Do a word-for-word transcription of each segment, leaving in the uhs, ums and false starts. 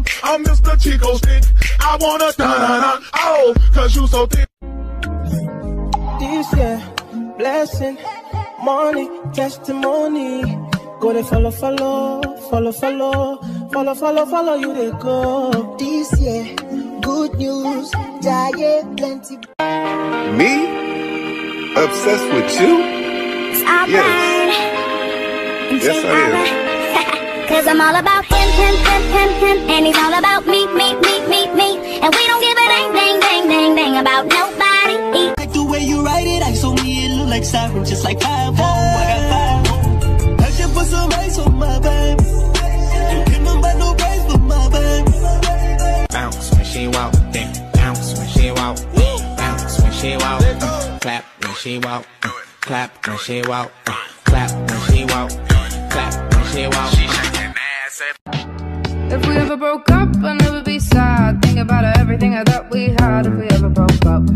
I'm Mister Chico Stick. I wanna da-da-da, oh, cause you so thick. This year, blessing, money, testimony. Go they follow, follow, follow, follow, follow, follow, follow you they go. This year, good news, giant plenty. Me? Obsessed with you? Yes. Yes, I am. Cause I'm all about him, him, him, him, him. And he's all about me, me, me, me, me. And we don't give a dang, dang, dang, dang, dang about nobody. Like the way you write it, I saw me, it look like siren, just like five oh. I got five oh. I just put some ice on my baby. You can't buy no price for my baby. Bounce when she walk, then bounce when she walk, bounce when she walk, uh, clap when she walk, uh, clap when she walk, uh, clap when she walk, clap when she walk. She shaking ass. If we ever broke up, I'd never be sad. Think about everything I thought we had. If we ever broke up,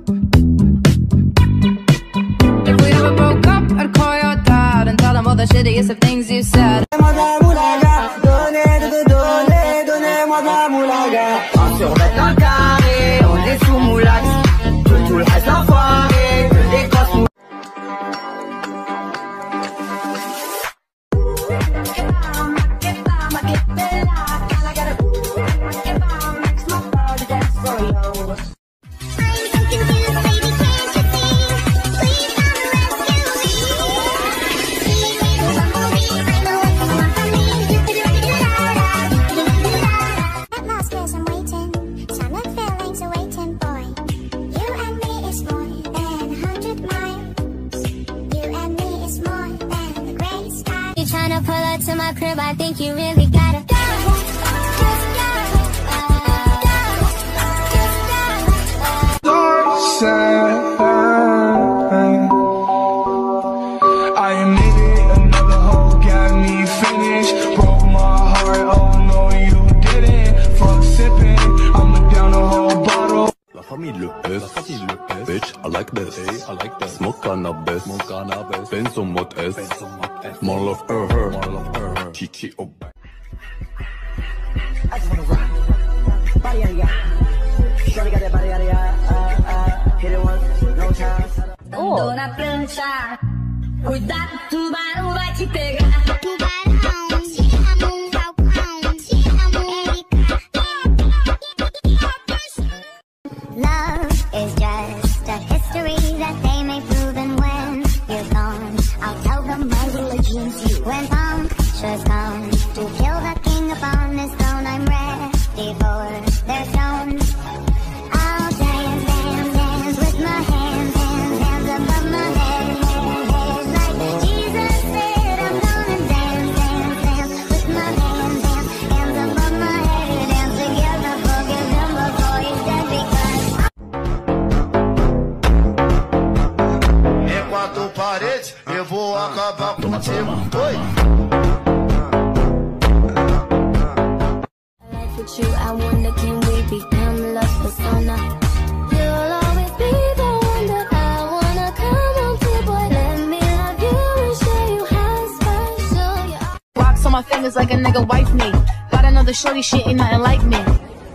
if we ever broke up, I'd call your dad and tell him all the shittiest of things you said. Sur un carré, on est sous moulage. Tout tout le reste enfoiré, que des grosses mou. Tryna pull up to my crib, I think you really gotta go. I am needed, another hoe got me finished. Broke my heart, oh no you didn't. Fuck sipping, I'ma down a whole bottle. La famille le S, bitch, I like this, I like that. Smoke cannabis, smoke cannabis. Benzo mode S, more love her, her, more love her, her. Chichi oh. I just wanna rock. Body yada yada. Shorty got that body yada yada. Uh, uh, hit it once, no time. Ando na prancha, cuidado, tubarão vai te pegar. Tubarão, te amo, falcão, te amo, Erika. Love is just a history that they may prove, and when you're gone, I'll tell them my religion's you. When punctures come to kill the king upon his throne, I'm ready for their stones. I'll dance, dance, dance with my hands, hands, hands above my head, head, head. Like Jesus said, I'm gonna dance, dance, dance with my hands, hands, hands above my head. Dance together, forgive him before he's dead, because Enquanto parede, eu vou acabar contigo. Oi. with you, I wonder, can we become love persona? You'll always be the one that I wanna come on to, boy. Let me love you and show you how special you are. Rocks on my fingers like a nigga wife me. Got another shorty, she ain't nothing like me.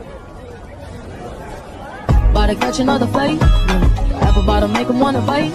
About to catch another fight. Apple bottom make him wanna bite.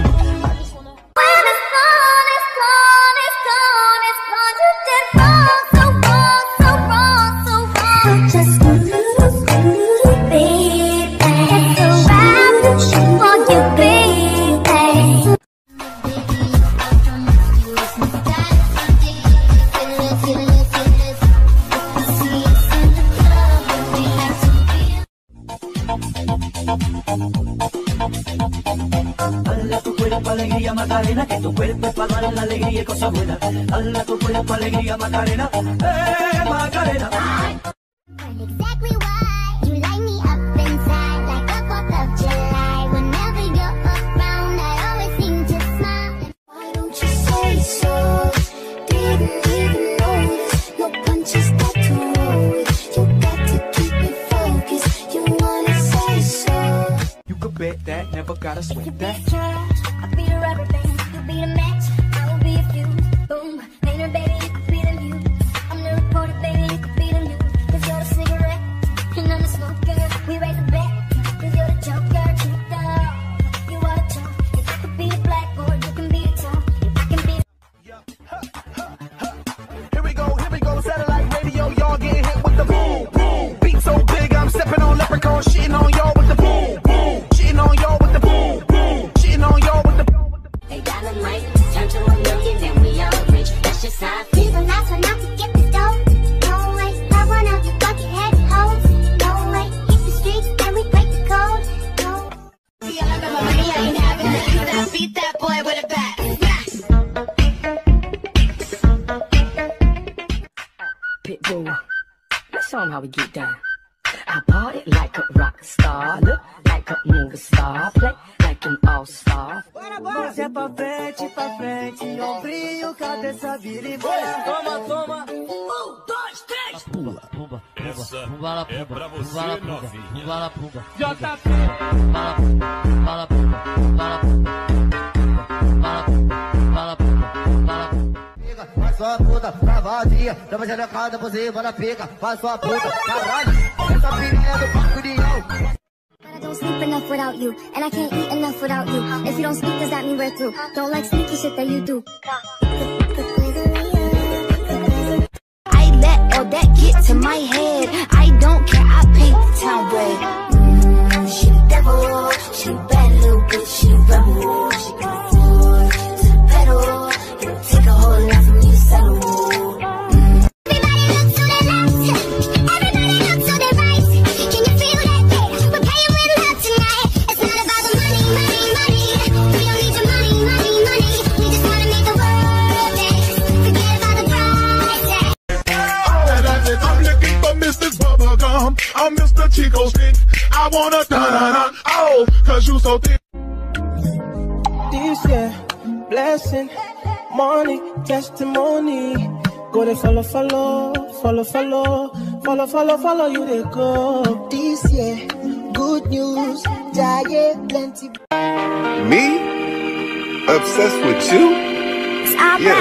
Dale a tu cuerpo alegría Macarena, que tu cuerpo es para dar la alegría y cosas buenas. Dale a tu cuerpo alegría Macarena, eh Macarena. Exactly why you light me up inside like the fourth of July. Whenever you're around, I always seem to smile. Why don't you say so? Didn't even notice your punches got to roll. You got to keep it focused. You wanna say so? You could bet that, never gotta sweat that. I'll be the rubber band, you'll be the match, I will be a fuse. Boom, later baby, you could be the muse. I'm the reporter, baby, you could be the news. Cause you're the singer. Ooh, let's show 'em how we get down. I party like a rock star, look like a movie star, play like an all-star. Mas é pra frente, pra frente, ombrinho, cabeça, vira e bora. Toma, toma. Um, dois, três. Pumba, pumba, pumba, pumba la pumba, pumba la pumba, pumba la pumba. J P. Pumba la pumba, pumba la pumba, pumba la pumba, pumba la pumba, pumba la pumba, pumba la pumba. Faz sua puta, pra vadia, dá uma xerecada por cima na pica. Faz sua puta, caralho, essa pirinha é do Paco de Ião. I don't sleep enough without you, and I can't eat enough without you. If you don't speak, does that mean we're through? Don't like sneaky shit that you do. I let all that get to my head. I don't care, I paint the town red. Mm, she the devil, she a bad little bitch, she a rebel. She can afford to the pedal. It'll take a whole lot from you to settle. Everybody look to the left, everybody look to the right. Can you feel that beat? We're paying with love tonight. It's not about the money, money, money. We don't need your money, money, money. We just wanna make the world dance. Forget about the price tag. I'm looking for Mister Bubblegum. I'm Mister Chico Stick. I wanna dun-dun-dun. Oh, cause you so thick. This year, blessing, money, testimony. Go they follow, follow, follow, follow, follow, follow, follow you they go. This year, good news, giant plenty. Me? Obsessed with you? Yes.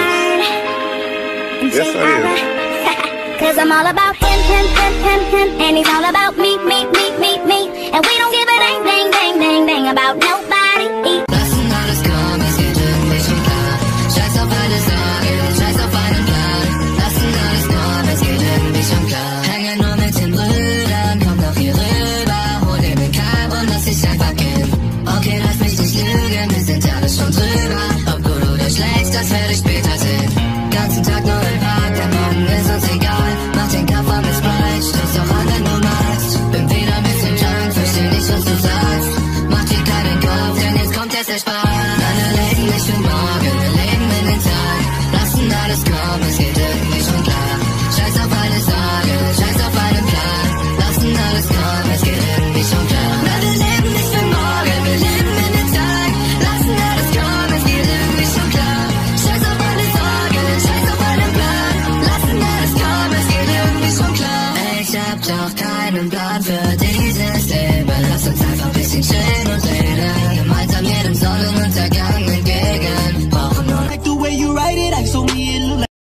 Yes, I am. Cause I'm all about him, him, him, him, him. And he's all about me, me, me, me, me. And we don't give a dang, dang, dang, dang, dang about nobody. Lassen alles kommen, es geht irgendwie schon klar. Scheiß auf alle Sorgen, scheiß auf einen Plan. Lassen alles kommen, es geht irgendwie schon klar. Hänge nur mit den Brüdern, komm doch hier rüber. Hol dir den Kalb und lass dich einfach gehen. Okay, lass mich nicht lügen, wir sind alles schon drüber. Ob gut oder schlecht, das werde ich später sehen. Ganzen Tag nur im Park, der Morgen ist uns egal. Mach den Koffer mit Sprite, stoß doch an, wenn du magst. Bin wieder ein bisschen drunk, versteh nicht, was du sagst. Mach dir keinen Kopf, denn jetzt kommt erst der Spaß. Alle legen nicht für morgen, wir leben in den Tag. Lassen alles kommen, es geht irgendwie schon klar. Scheiß auf alle Sorgen, scheiß auf einen Plan. Lassen alles kommen, es geht irgendwie schon klar. Na, wir leben nicht für morgen, wir leben in den Tag. Lassen alles kommen, es geht irgendwie schon klar. Scheiß auf alle Sorgen, scheiß auf einen Plan. Lassen alles kommen, es geht irgendwie schon klar. Ich hab doch keinen Plan für dieses Leben. Lass uns einfach ein bisschen chillen und reden. Gemeinsam jedem Sonnenuntergang entgegen. Brauchen nur like the way you write it, I saw me, it look like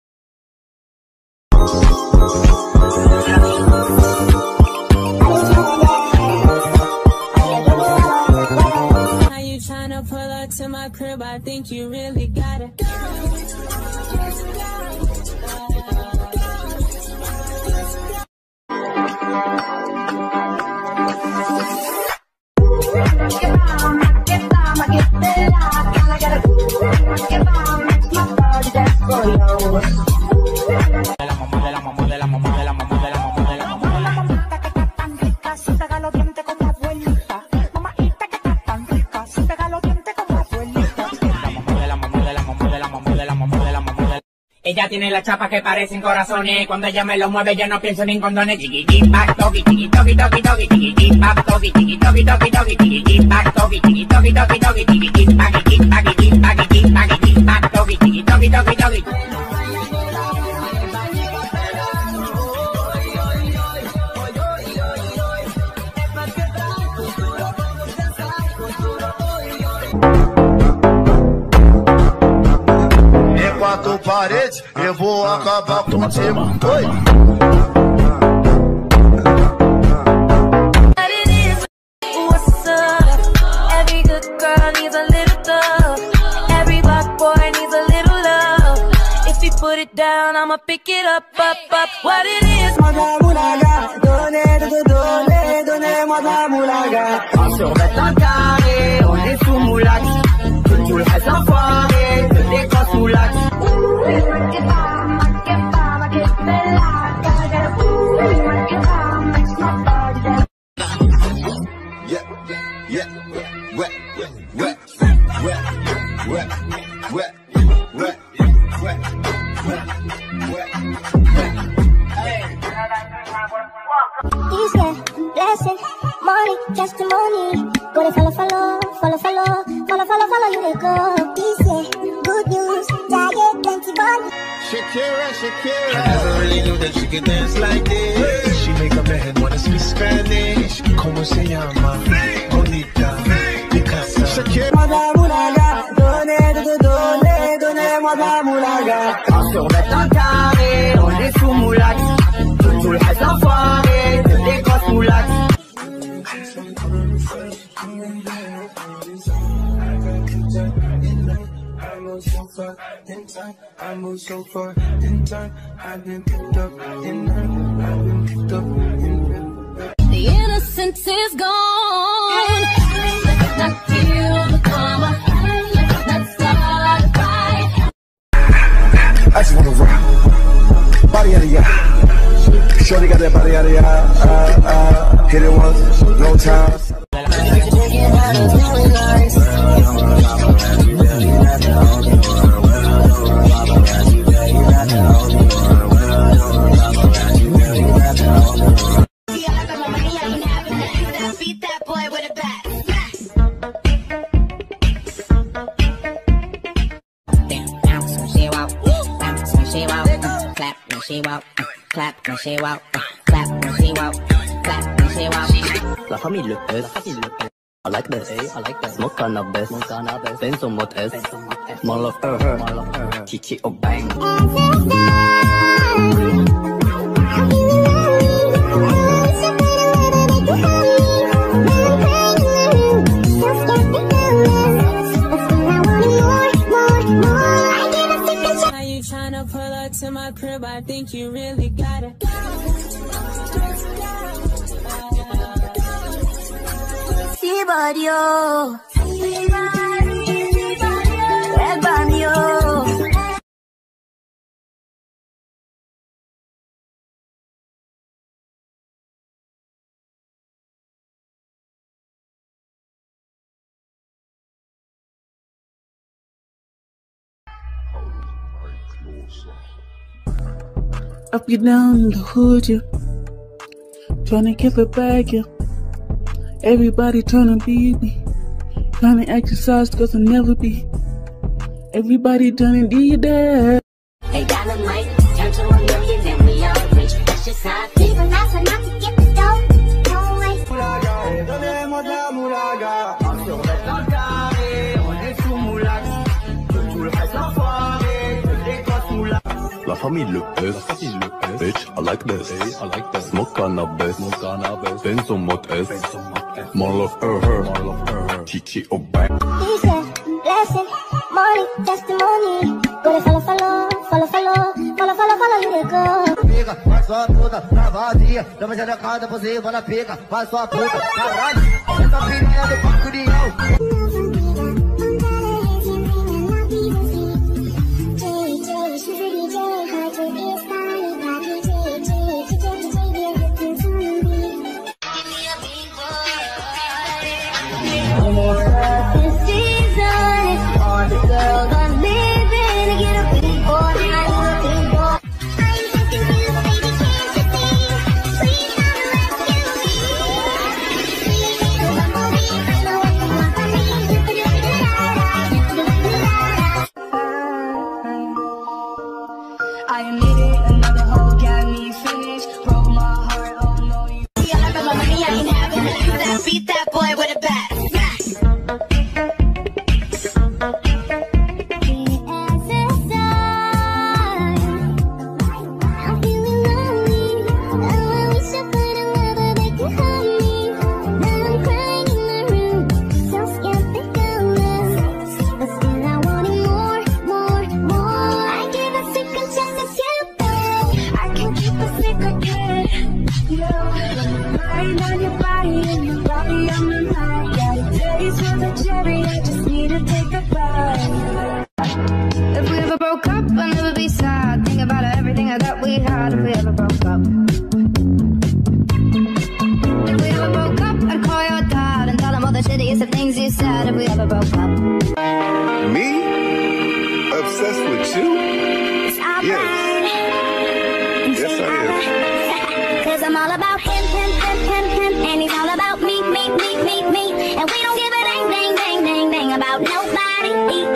Now you tryna pull up to my crib, I think you really got it. Ella tiene la chapa que parecen corazones. Cuando ella me lo mueve yo no pienso ni en condones. Chiquitín, back, toki, chiqui, toki, toki, toki, chiquitín, back, toki, chiqui, toki, toki, toki, chiquitín, back, toki, chiqui, toki, toki, toki, chiquitín, paquitín, paquitín, paquitín, paquitín, back, toki, chiqui, toki, toki, toki. Quatro paredes, eu vou acabar contigo. Oi. What's up? Every good girl needs a little love. Every black boy needs a little love. If you put it down, I'ma pick it up, up, up. What it is? Mother moulaga, donnez, donnez, donnez, mother moulaga. On survêt un carré, on est sous moulac. Tout le reste enfoiré, te décroche moulac. Yeah, yeah, wet, wet, wet, wet, wet, wet, wet, wet, wet, wet, wet. Hey. Peace, yeah, blessing, money, testimony. Go to follow, follow, follow, follow, follow, follow, follow, you they go. Peace, yeah, good news, diet, plenty money. Shakira, Shakira. I never really knew that she could dance like this. She make a man wanna speak Spanish. Como se llama? Bonita, Picasa. Shakira. Sur un carré, on est sous moulax. Tout le reste enfoiré, c'est des grosses moulax. I move so far in time, I move so far in time. I've been picked up in time, I've been picked up in time. The innocence is gone. Let's not feel the karma. Let's start a fight. I just wanna rock, body out of ya. Shorty got that body out of ya. Uh, uh, hit it once, no time. Beat that boy with a bat. Damn, bounce when she walk, bounce when she walk, uh, clap when she walk, uh, clap when she walk, uh, clap when she walk, clap when she walk. La famille Le Pes, I like this, I like this. Smoke cannabis, Benzo mode S, more love her, her, Kiki or bang. Tryna pull up to my crib, I think you really got it. Sí, barrio. El barrio. Up you down in the hood, yeah. Tryna get it back, yeah. Everybody tryna be me. Tryna exercise cause I'll never be. Everybody tryna do that. Hey, dynamite, turn to a million and we all rich. That's just how I feel. Even that's enough to get the dough. No way. Donnez-moi de la moulaga. Sur un carré, on est sous moulax. Tout le reste enfoiré, c'est des grosses moulax. La famille Le Pes, bitch, I like this, I like this. Smoke cannabis, Benzo mode S, more love her, her, Kiki or bang. Peace, yeah, blessing, money, testimony. Go to follow, follow, follow, follow, follow, follow, follow, you they go. Pica, faz sua puta, tá vazia. Dama xerecada por cima na pica, faz sua puta, caralho. Essa piranha do Paco de Beat that boy with a bat. If we ever broke up, I'd never be sad. Think about everything that we had if we ever broke up. If we ever broke up, I'd call your dad and tell him all the shittiest of things you said if we ever broke up. Me? Obsessed with you? Yes. Yes, I am. Cause I'm all about him, him, him. And we don't give a dang, dang, dang, dang, dang about nobody.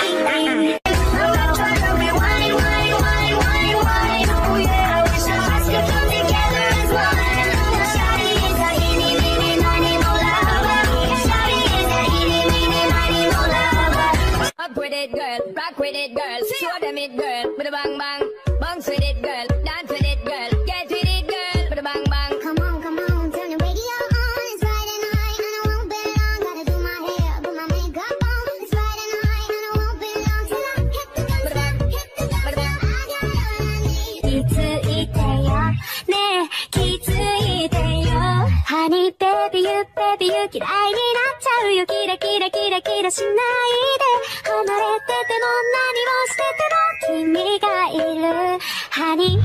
Wine, wine, wine, wine, wine. Oh yeah, I wish our hearts could come together as one. Shawty is a eeny, meeny, miny, mo lover. Shawty is a eeny, meeny, miny, mo lover. Up with it, girl. Rock with it, girl. Show them it, girl. With a bang, bang. Bounce with it, girl. Dance with it, girl. Get with it, girl. With a bang, bang. Come on, come on, turn the radio on. It's Friday night and I won't be long. Gotta do my hair, put my makeup on. It's Friday night and I won't be long till I hit the gun, hit the gun. I got all I need. いついてよねえ気づいてよ Honey baby you baby you 嫌いになっちゃうよキラキラキラキラしないで離れてても何をしてても君がいる Honey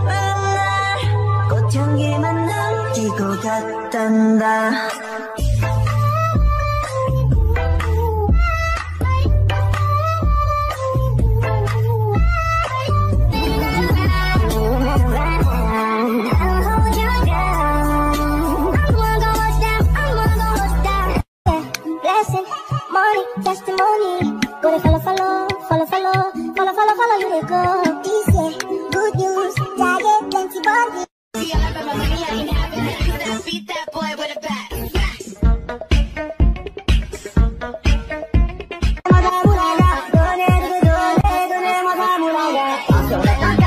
꽃향기만 남기고 갔단다 Blessing, money, testimony. Go to follow, follow, follow, follow, follow, follow, follow, you will go. Peace, yeah, good news, diet, plenty body. See, I love my money, I ain't having it. Beat that boy with a bat. Mother, mulaga, done, done, done, mother, mulaga.